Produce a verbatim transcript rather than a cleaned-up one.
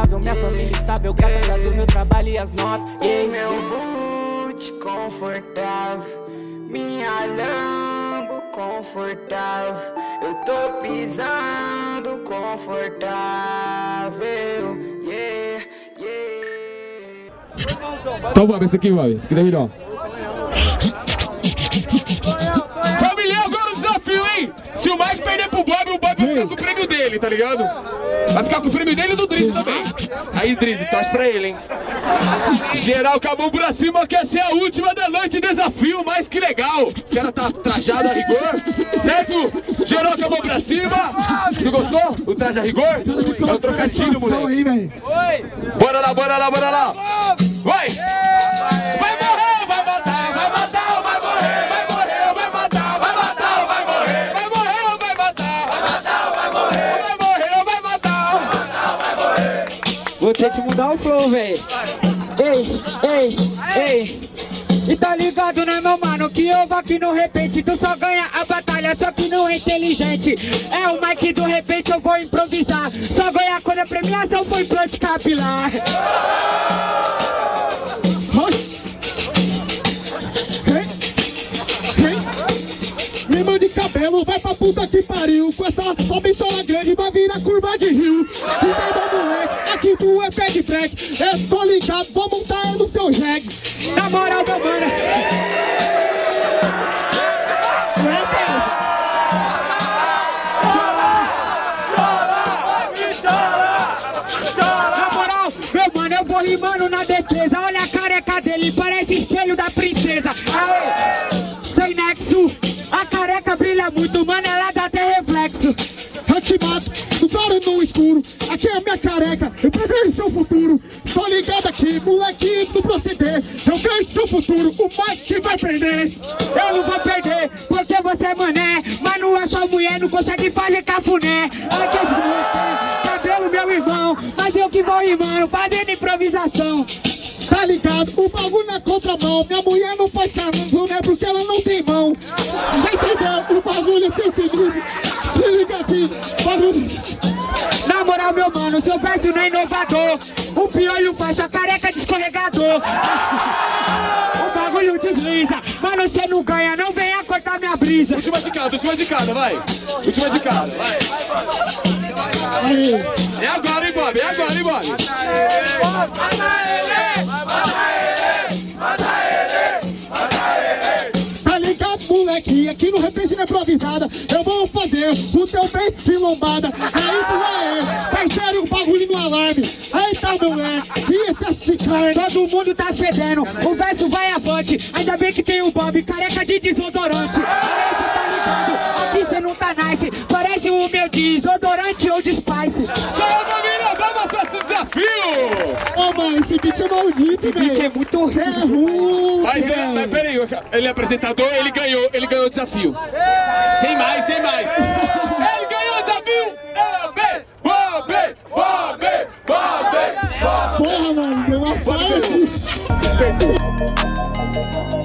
confortável, minha família estável, graças a Deus, meu trabalho e as notas. Yeah. Meu boot confortável, minha Lambo confortável, eu tô pisando confortável. Yeah, yeah. Então Bob, esse aqui, Bob, esse aqui é melhor. Família, agora o desafio, hein? Se o Mike perder pro Bob, o Bob vai ficar com o prêmio dele, tá ligado? Vai ficar com o prêmio dele e do Drizzy também. Aí, Drizzy, torce pra ele, hein? Geral, acabou pra cima, quer ser a última da noite, desafio, mas que legal. Os caras tá trajado a rigor, certo? Geral, acabou pra cima. Tu gostou? O traje a rigor? É um trocadilho, moleque. Bora lá, bora lá, bora lá. Vai! Vai morrer, vai matar, vai matar, vai morrer, vai morrer, vai matar, vai matar, vai morrer, vai morrer, vai matar, vai matar, vai morrer, vai morrer, vai matar, vai morrer. Vou ter que mudar o flow, véi. Ei, ei, ei. E tá ligado, né, meu mano? Que eu vou aqui no repente. Tu só ganha a batalha, só que não é inteligente. É o Mike do repente, eu vou improvisar. Só ganhar quando a premiação foi implante capilar. Rima de cabelo, vai pra puta que pariu. Com essa sola grande vai virar curva de rio. Entenda, moleque, aqui tu é pé de break. Eu tô ligado, vou montar no seu jegue. Na moral, meu mano. Na moral, meu mano, eu vou rimando na defesa. Olha a careca dele, parece espelho da princesa. Aê, sem nexo. A careca brilha muito, mano, ela dá até reflexo. Eu te mato, no claro no escuro. Aqui é a minha careca, eu prevejo seu futuro. Tô ligado aqui, moleque do proceder. Eu vejo seu futuro, o Mike vai perder. Eu não vou perder, porque você é mané. Mas não é sua mulher, não consegue fazer cafuné. Aqui esse moleque, cabelo meu irmão. Mas eu que vou rimando, fazendo improvisação. Tá ligado? O bagulho na contramão. Minha mulher não faz caramba, né? Porque ela não tem mão. Já entendeu? O bagulho é sem sinistro. Se liga aqui, bagulho. Na moral, meu mano, seu verso não é inovador. O piolho faz sua careca de escorregador. O bagulho desliza. Mano, você não ganha, não venha cortar minha brisa. Última de cada, última de cada, vai. Última de cada, vai. Aí. É agora, hein, Bob? É agora, hein, Bob? Mata ele! Mata ele! Mata ele! Mata ele! Tá ligado, moleque? Aqui no repente na improvisada eu vou fazer o teu beijo de lombada. É isso aí, parceiro, o bagulho no alarme. Aí tá, moleque, e excesso de carne. Todo mundo tá fedendo, o verso vai avante. Ainda bem que tem o Bob, careca de desodorante. Aí cê tá ligado, aqui cê não tá nice. Parece o meu desodorante ou de Spice. Salve, família, vamos pra esse desafio! Ô, oh, mano, esse beat é maldito, velho. Esse beat é muito ruim. É ruim. Mas, ele, mas peraí, ele é apresentador, ele ganhou, ele ganhou o desafio. Sem mais, sem mais. Ele ganhou o desafio! Bob! Bob! Bob! Bob! Porra, mano, deu uma parte.